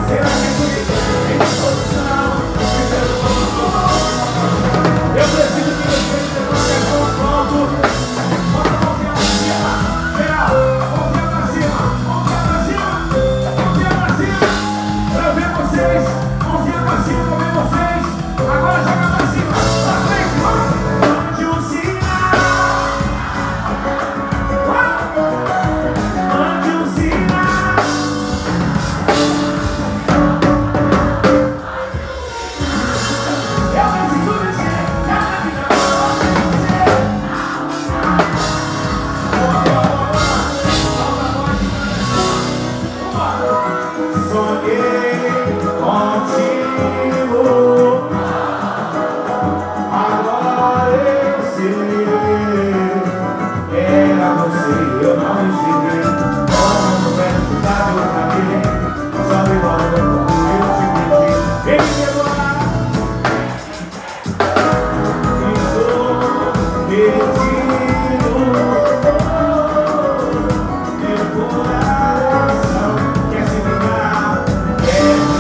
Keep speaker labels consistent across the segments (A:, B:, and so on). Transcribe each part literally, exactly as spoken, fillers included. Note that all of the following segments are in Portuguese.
A: Yeah.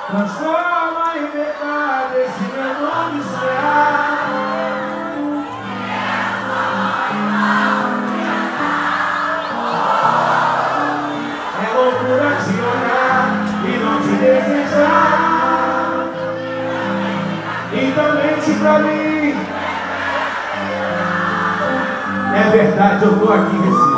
A: Transforma em verdade esse meu nome sonhar. É loucura te olhar e não te desejar. Então mente pra mim. É verdade, eu tô aqui, Recife.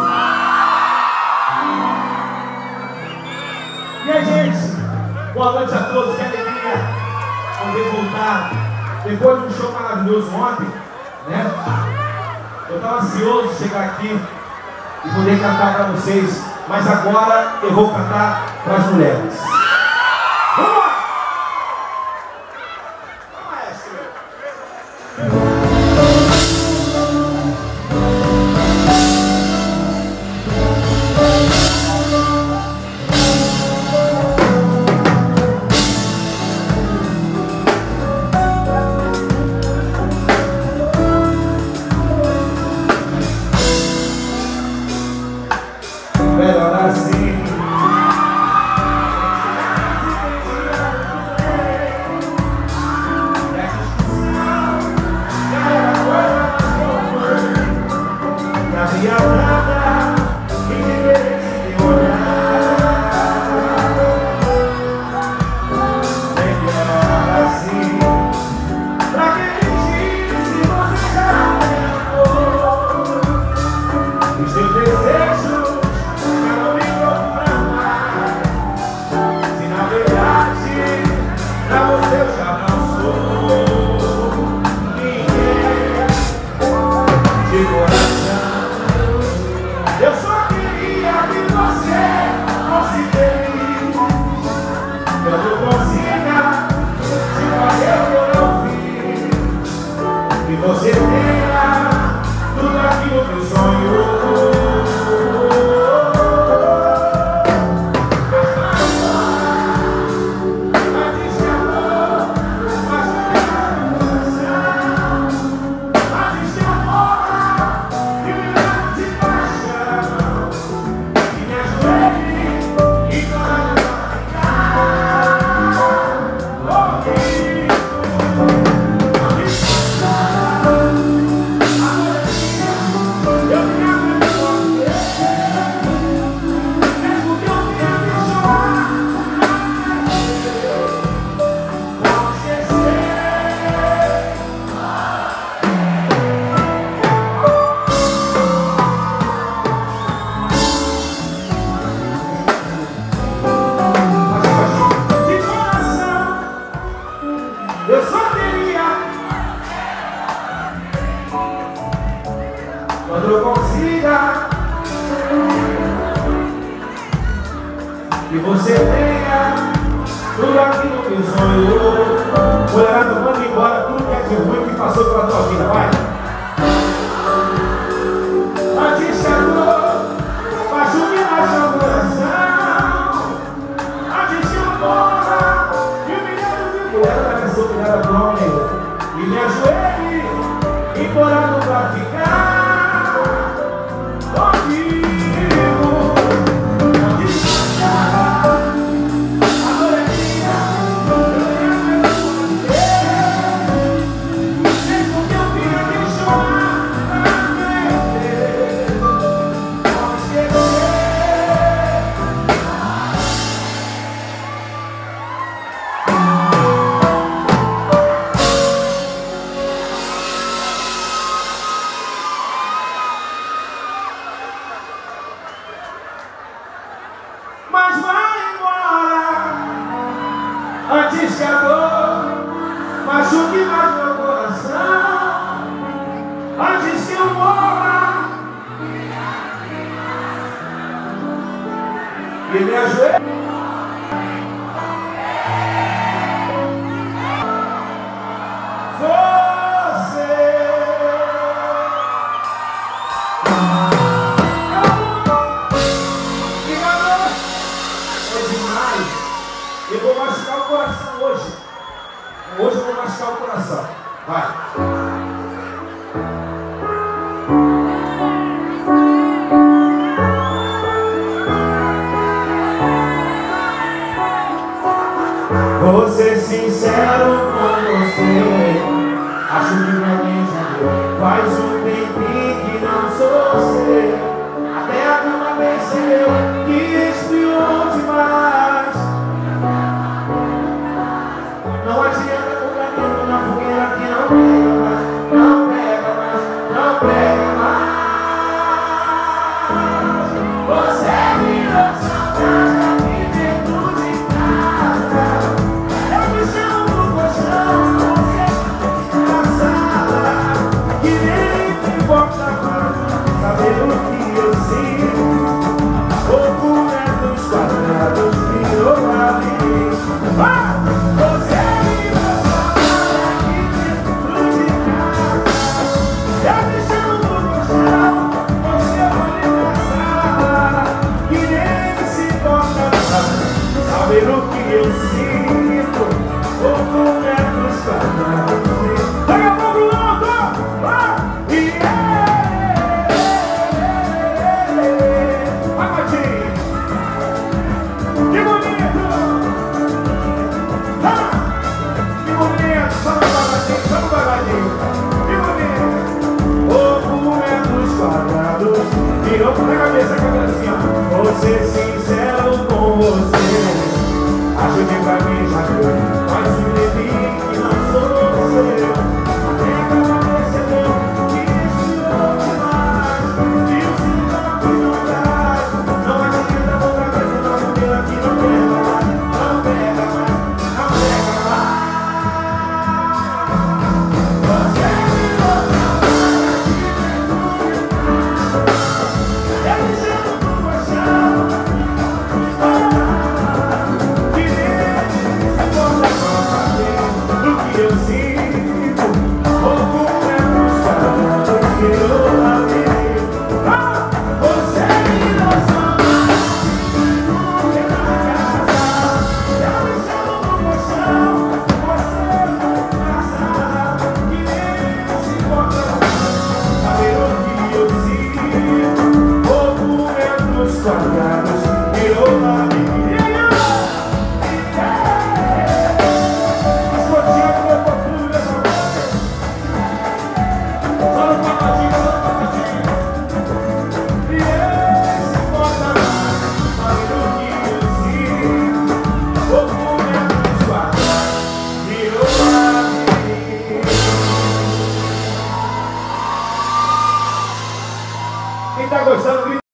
A: E aí, gente? Boa noite a todos, que alegria poder voltar depois de um show maravilhoso ontem, né? Eu estava ansioso de chegar aqui e poder cantar para vocês, mas agora eu vou cantar para as mulheres. Vamos lá! Melhor assim. Na minha nada, que merece te olhar. Melhor assim. Pra que mentir se você já me amou? Os teus desejos pra você eu já não sou ninguém de coração. Eu só queria que você fosse feliz. Quando consiga te fazer por ouvir e você tenha tudo aquilo que eu sonho. Eu só queria, quando eu consiga, que você tenha tudo aquilo que sonhou. Mulherada, manda embora tudo que é de ruim que passou pela tua vida, vai. Antes que a dor machuque mais seu coração, antes que eu morra e o milhão de mulheres sou criada por homem e me ajoelhe implorando pra ficar comigo. Não desmanchar, amor é minha, eu tenho medo de você. Mesmo que eu tenha que chorar pra perder, não esquecer. Mas vai embora antes que a dor machuque mais meu coração, antes que eu morra e me ajoelhe. Eu vou machucar o coração hoje. Hoje eu vou machucar o coração. Vai. Vou ser sincero com você, acho que pra mim já deu. Faz um tempinho que não sou seu, até a cama percebeu que esfriou demais. Não adianta colocar dentro na fogueira que não pega mais, não pega mais, não pega mais. Você virou saudade aqui dentro de casa. Eu me chamo no colchão, você na sala. Que nem me importa mais saber o que eu sinto. Pouco metros quadrados virou pra mim. Ah! Você virou saudade aqui dentro de casa. Eu me chamo no colchão, você olha na sala. Que nem se importa mais saber o que eu sinto. Pouco metros quadrados. Pega a mão pro alto! Ah! Yeah! Vai, Martim! Que bonito! Ah! Que bonito! Só no babadinho, só no babadinho. Que bonito! Pouco metros quadrados. Virou pra cabeça, a cabeça assim, ó. Vou ser sincero com você, acho que pra mim já deu. Mas um tempinho que não sou seu, até que ela percebeu que esfriou demais. E o cigarro não dá. Não adianta voltar pra dentro da fogueira que não pega mais, não pega mais, não pega mais. Você virou saudade aqui dentro de casa. Eu me chamo no colchão. Que nem se importa com saber do que eu sinto. Pouco metros quadrados virou pra mim. Ah! Você virou saudade aqui dentro de casa. Eu me chamo no colchão, você na sala. Que nem se importa mais saber o que eu sinto. Pouco metros quadrados virou pra mim. Escotinha do meu futuro, meu amor. Só no papadinho, só no papadinho. E esse importa mais saber o que eu sinto. Pouco metros quadrados virou pra mim. Quem tá gostando, grita.